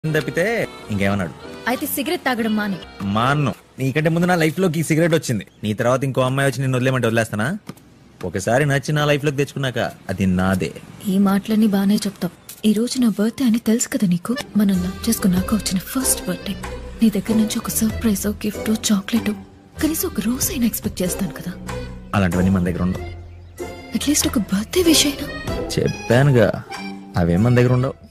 తప్పితే ఇంకేమన్నాడు? అయితే సిగరెట్ తాగడం మానే. మాన్ను. నీకంటే ముందు నా లైఫ్ లోకి సిగరెట్ వచ్చింది. నీ తర్వాత ఇంకో అమ్మాయి వచ్చి నిన్ను వదిలేమంటే వదిలేస్తానా? ఒకసారి నచ్చి నా లైఫ్ లోకి తెచ్చుకున్నాక అది నాదే. ఈ మాటలన్నీ బానే చెప్తావు. ఈ రోజు నా బర్త్డే అని తెలుసు కదా నీకు. మనం లవ్ చేసుకున్నాక వచ్చిన ఫస్ట్ బర్త్డే. నీ దగ్గర నుంచి ఒక సర్ప్రైజ్, గిఫ్ట్, చాక్లెట్ కనీసం ఒక రోజు అయినా ఎక్స్పెక్ట్ చేస్తాను కదా. అలాంటివన్నీ మన దగ్గర ఉండవు. అట్లీస్ట్ ఒక బర్త్డే విష్ అయినా. చెప్పానుగా, అవేం మన దగ్గర ఉండవు.